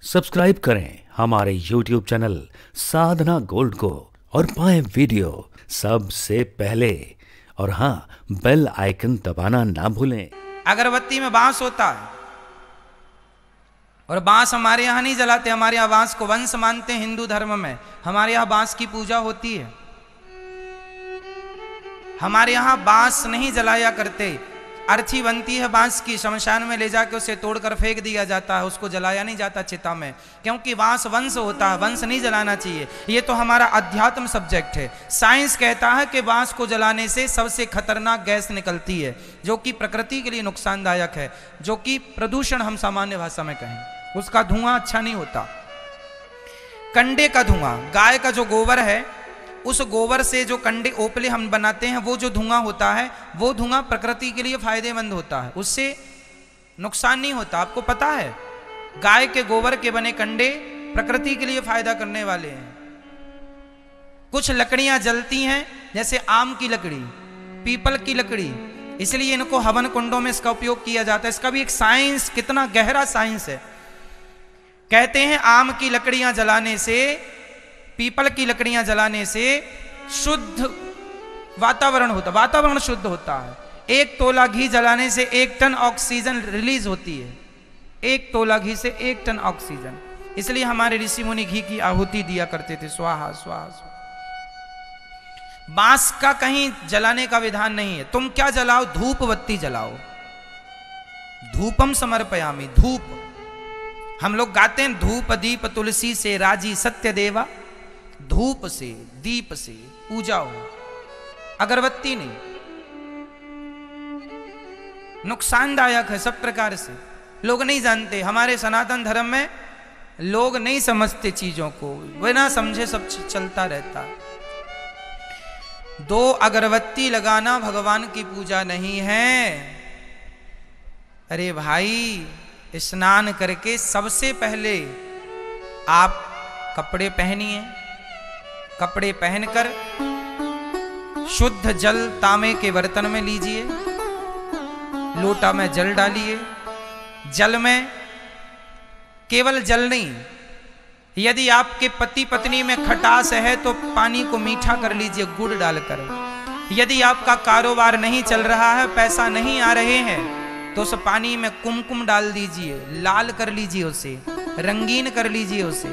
Subscribe करें हमारे YouTube channel साधना gold को और पाएं वीडियो सबसे पहले। और हाँ, बेल आइकन दबाना ना भूलें। अगरबत्ती में बांस होता है और बांस हमारे यहाँ नहीं जलाते। हमारे यहाँ बांस को वंश मानते हैं हिंदू धर्म में। हमारे यहाँ बांस की पूजा होती है। हमारे यहाँ बांस नहीं जलाया करते। अर्थी बनती है बांस की, शमशान में ले जाके उसे तोड़कर फेंक दिया जाता है। उसको जलाया नहीं जाता चिता में, क्योंकि बांस वंश होता है। वंश नहीं जलाना चाहिए। ये तो हमारा अध्यात्म सब्जेक्ट है। साइंस कहता है कि बांस को जलाने से सबसे खतरनाक गैस निकलती है, जो कि प्रकृति के लिए नुकसानदायक है, जो कि प्रदूषण हम सामान्य भाषा में कहें। उसका धुआं अच्छा नहीं होता। कंडे का धुआं, गाय का जो गोबर है, उस गोबर से जो कंडे ओपले हम बनाते हैं, वो जो धुआं होता है, वो धुआं प्रकृति के लिए फायदेमंद होता है। उससे नुकसान नहीं होता। आपको पता है, गाय के गोबर के बने कंडे प्रकृति के लिए फायदा करने वाले हैं। कुछ लकड़ियां जलती हैं, जैसे आम की लकड़ी, पीपल की लकड़ी, इसलिए इनको हवन कुंडों में इसका उपयोग किया जाता है। इसका भी एक साइंस, कितना गहरा साइंस है। कहते हैं आम की लकड़ियां जलाने से, पीपल की लकड़ियां जलाने से शुद्ध वातावरण होता, वातावरण शुद्ध होता है। 1 तोला घी जलाने से 1 टन ऑक्सीजन रिलीज होती है। 1 तोला घी से 1 टन ऑक्सीजन। इसलिए हमारे ऋषि मुनि घी की आहुति दिया करते थे, स्वाहा स्वाहा स्वाहा। बांस का कहीं जलाने का विधान नहीं है। तुम क्या जलाओ? धूप बत्ती जलाओ। धूपम समर्पयामि। धूप हम लोग गाते हैं, धूप दीप तुलसी से राजी सत्य देवा। धूप से, दीप से पूजा हो, अगरबत्ती नहीं। नुकसानदायक है सब प्रकार से। लोग नहीं जानते। हमारे सनातन धर्म में लोग नहीं समझते चीजों को, बिना समझे सब चलता रहता। 2 अगरबत्ती लगाना भगवान की पूजा नहीं है। अरे भाई, स्नान करके सबसे पहले आप कपड़े पहनिए। कपड़े पहनकर शुद्ध जल तांबे के बर्तन में लीजिए। लोटा में जल डालिए। जल में केवल जल नहीं, यदि आपके पति पत्नी में खटास है तो पानी को मीठा कर लीजिए गुड़ डालकर। यदि आपका कारोबार नहीं चल रहा है, पैसा नहीं आ रहे हैं, तो उस पानी में कुमकुम डाल दीजिए, लाल कर लीजिए उसे, रंगीन कर लीजिए उसे।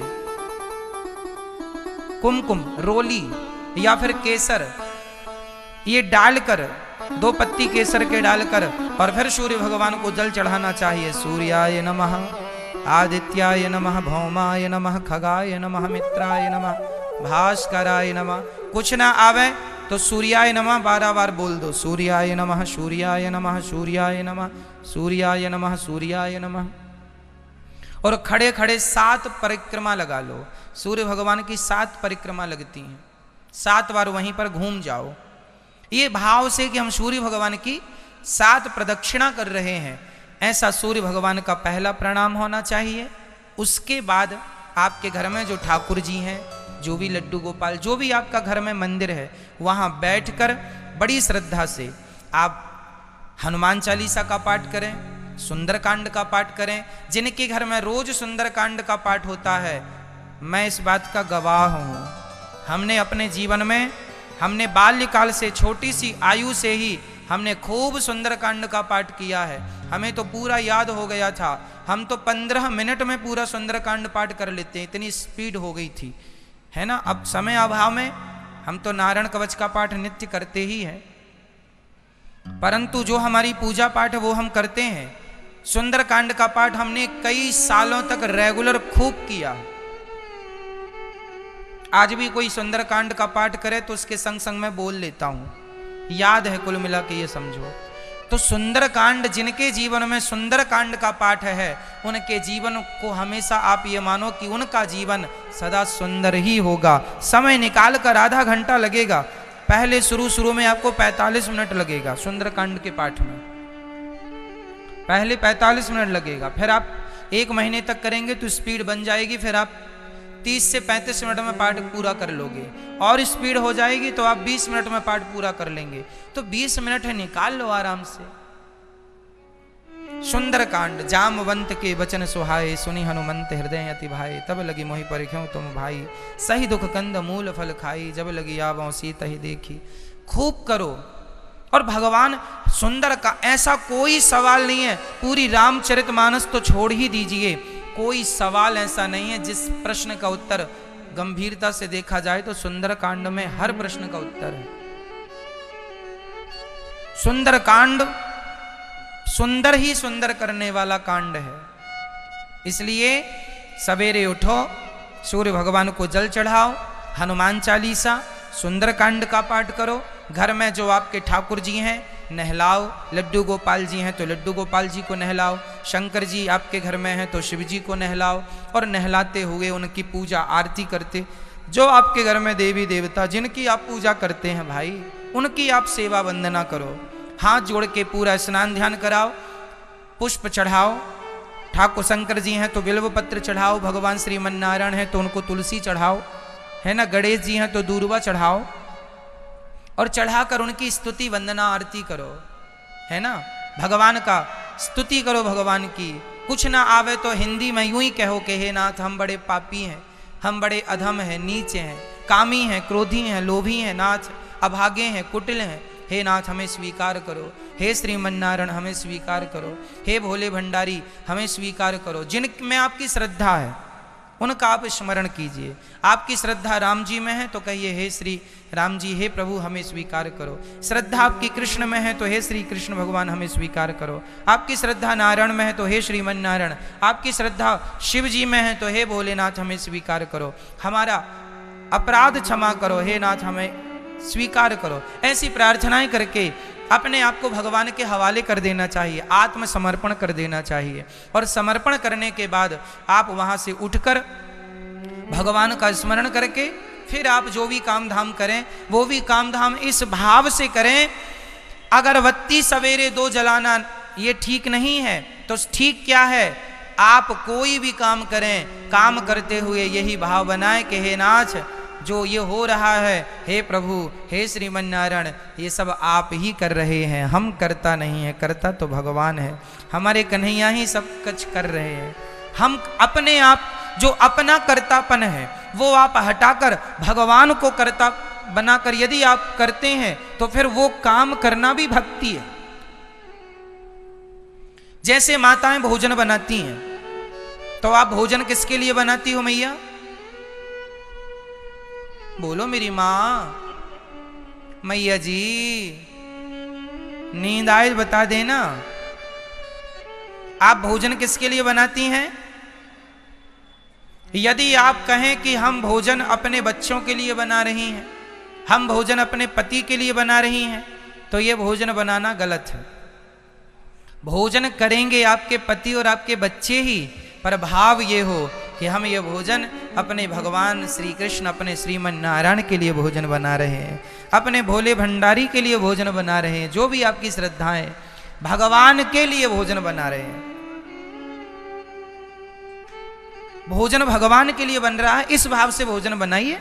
कुमकुम, रोली या फिर केसर, ये डालकर, 2 पत्ती केसर के डालकर, और फिर सूर्य भगवान को जल चढ़ाना चाहिए। सूर्याय नमः, आदित्याय नमः, भौमाय नमः, खगाय नमः, मित्राय नमः, भास्कराय नमः। कुछ ना आवे तो सूर्याय नमः 12 बार बोल दो। सूर्याय नमः, सूर्याय नमः, सूर्याय नमः, सूर्याय नमः, सूर्याय नमः। और खड़े खड़े 7 परिक्रमा लगा लो। सूर्य भगवान की 7 परिक्रमा लगती हैं। 7 बार वहीं पर घूम जाओ, ये भाव से कि हम सूर्य भगवान की 7 प्रदक्षिणा कर रहे हैं। ऐसा सूर्य भगवान का पहला प्रणाम होना चाहिए। उसके बाद आपके घर में जो ठाकुर जी हैं, जो भी लड्डू गोपाल, जो भी आपका घर में मंदिर है, वहाँ बैठकर बड़ी श्रद्धा से आप हनुमान चालीसा का पाठ करें, सुंदरकांड का पाठ करें। जिनके घर में रोज सुंदरकांड का पाठ होता है, मैं इस बात का गवाह हूँ। हमने अपने जीवन में, हमने बाल्यकाल से, छोटी सी आयु से ही हमने खूब सुंदरकांड का पाठ किया है। हमें तो पूरा याद हो गया था। हम तो 15 मिनट में पूरा सुंदरकांड पाठ कर लेते हैं, इतनी स्पीड हो गई थी, है ना। अब समय अभाव में हम तो नारायण कवच का पाठ नित्य करते ही हैं, परंतु जो हमारी पूजा पाठ है वो हम करते हैं। सुंदरकांड का पाठ हमने कई सालों तक रेगुलर खूब किया। आज भी कोई सुंदरकांड का पाठ करे तो उसके संग संग मैं बोल लेता हूं, याद है। कुल मिला के ये समझो, तो सुंदरकांड, जिनके जीवन में सुंदरकांड का पाठ है, उनके जीवन को हमेशा आप ये मानो कि उनका जीवन सदा सुंदर ही होगा। समय निकाल कर आधा घंटा लगेगा। पहले शुरू में आपको 45 मिनट लगेगा सुंदरकांड के पाठ में, पहले 45 मिनट लगेगा। फिर आप 1 महीने तक करेंगे तो स्पीड बन जाएगी। फिर आप 30 से 35 मिनट में पाठ पूरा कर लोगे, और स्पीड हो जाएगी तो आप 20 मिनट में पाठ पूरा कर लेंगे। तो 20 मिनट है, निकाल लो आराम से। सुंदर कांड। जामवंत के वचन सुहाए, सुनी हनुमंत हृदय अति भाई। तब लगी मोहि परिख्यों तुम भाई, सही दुख कंद मूल फल खाई। जब लगी आवों सीत ही देखी। खूब करो। और भगवान सुंदर का ऐसा कोई सवाल नहीं है, पूरी रामचरितमानस तो छोड़ ही दीजिए, कोई सवाल ऐसा नहीं है जिस प्रश्न का उत्तर गंभीरता से देखा जाए तो सुंदर कांड में हर प्रश्न का उत्तर है। सुंदर कांड सुंदर ही सुंदर करने वाला कांड है। इसलिए सवेरे उठो, सूर्य भगवान को जल चढ़ाओ, हनुमान चालीसा, सुंदर कांड का पाठ करो। घर में जो आपके ठाकुर जी हैं नहलाओ, लड्डू गोपाल जी हैं तो लड्डू गोपाल जी को नहलाओ, शंकर जी आपके घर में हैं तो शिव जी को नहलाओ, और नहलाते हुए उनकी पूजा आरती करते। जो आपके घर में देवी देवता जिनकी आप पूजा करते हैं भाई, उनकी आप सेवा वंदना करो। हाथ जोड़ के पूरा स्नान ध्यान कराओ, पुष्प चढ़ाओ। ठाकुर शंकर जी हैं तो बिल्व पत्र चढ़ाओ, भगवान श्रीमन नारायण हैं तो उनको तुलसी चढ़ाओ, है ना, गणेश जी हैं तो दूर्वा चढ़ाओ, और चढ़ाकर उनकी स्तुति वंदना आरती करो, है ना। भगवान का स्तुति करो भगवान की। कुछ ना आवे तो हिंदी में यूं ही कहो कि हे नाथ हम बड़े पापी हैं, हम बड़े अधम हैं, नीच हैं, कामी हैं, क्रोधी हैं, लोभी हैं नाथ, अभागे हैं, कुटिल हैं। हे नाथ हमें स्वीकार करो, हे श्रीमन नारायण हमें स्वीकार करो, हे भोले भंडारी हमें स्वीकार करो। जिनमें आपकी श्रद्धा है उनका आप स्मरण कीजिए। आपकी श्रद्धा राम जी में है तो कहिए हे श्री राम जी, हे प्रभु हमें स्वीकार करो। श्रद्धा आपकी कृष्ण में है तो हे श्री कृष्ण भगवान हमें स्वीकार करो। आपकी श्रद्धा नारायण में है तो हे श्रीमन नारायण, आपकी श्रद्धा शिव जी में है तो हे भोलेनाथ हमें स्वीकार करो। हमारा अपराध क्षमा करो, हे नाथ हमें स्वीकार करो। ऐसी प्रार्थनाएं करके अपने आप को भगवान के हवाले कर देना चाहिए, आत्मसमर्पण कर देना चाहिए। और समर्पण करने के बाद आप वहां से उठकर भगवान का स्मरण करके फिर आप जो भी काम धाम करें वो भी काम धाम इस भाव से करें। अगरबत्ती सवेरे 2 जलाना ये ठीक नहीं है तो ठीक क्या है, आप कोई भी काम करें, काम करते हुए यही भाव बनाए कि हे नाथ जो ये हो रहा है, हे प्रभु, हे श्रीमन नारायण, ये सब आप ही कर रहे हैं, हम करता नहीं है, करता तो भगवान है। हमारे कन्हैया ही सब कुछ कर रहे हैं। हम अपने आप जो अपना कर्तापन है वो आप हटाकर भगवान को कर्ता बनाकर यदि आप करते हैं तो फिर वो काम करना भी भक्ति है। जैसे माताएं भोजन बनाती हैं तो आप भोजन किसके लिए बनाती हो मैया? बोलो मेरी माँ। मैया जी नींद आए बता देना। आप भोजन किसके लिए बनाती हैं? यदि आप कहें कि हम भोजन अपने बच्चों के लिए बना रही हैं, हम भोजन अपने पति के लिए बना रही हैं, तो ये भोजन बनाना गलत है। भोजन करेंगे आपके पति और आपके बच्चे ही, पर भाव ये हो कि हम ये भोजन अपने भगवान श्री कृष्ण, अपने श्रीमन नारायण के लिए भोजन बना रहे हैं, अपने भोले भंडारी के लिए भोजन बना रहे हैं। जो भी आपकी श्रद्धाएं भगवान के लिए भोजन बना रहे हैं, भोजन भगवान के लिए बन रहा है, इस भाव से भोजन बनाइए।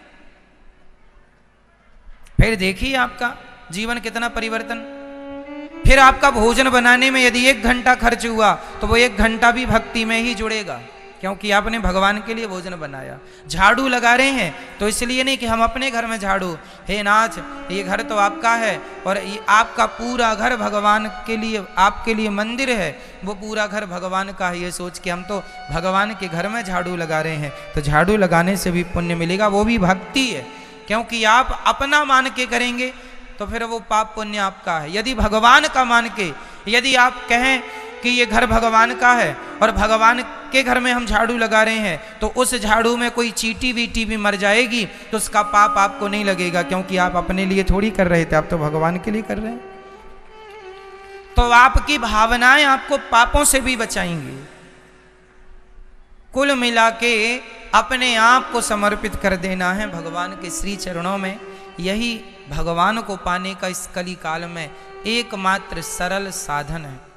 फिर देखिए आपका जीवन कितना परिवर्तन। फिर आपका भोजन बनाने में यदि 1 घंटा खर्च हुआ तो वो 1 घंटा भी भक्ति में ही जुड़ेगा, क्योंकि आपने भगवान के लिए भोजन बनाया। झाड़ू लगा रहे हैं तो इसलिए नहीं कि हम अपने घर में झाड़ू, हे नाथ ये घर तो आपका है और ये आपका पूरा घर भगवान के लिए, आपके लिए मंदिर है, वो पूरा घर भगवान का है, ये सोच के हम तो भगवान के घर में झाड़ू लगा रहे हैं। तो झाड़ू लगाने से भी पुण्य मिलेगा, वो भी भक्ति है। क्योंकि आप अपना मान के करेंगे तो फिर वो पाप पुण्य आपका है। यदि भगवान का मान के, यदि आप कहें कि ये घर भगवान का है और भगवान के घर में हम झाड़ू लगा रहे हैं, तो उस झाड़ू में कोई चींटी वीटी भी मर जाएगी तो उसका पाप आपको नहीं लगेगा, क्योंकि आप अपने लिए थोड़ी कर रहे थे, आप तो भगवान के लिए कर रहे हैं। तो आपकी भावनाएं आपको पापों से भी बचाएंगी। कुल मिला के अपने आप को समर्पित कर देना है भगवान के श्री चरणों में। यही भगवान को पाने का इस कली काल में एकमात्र सरल साधन है।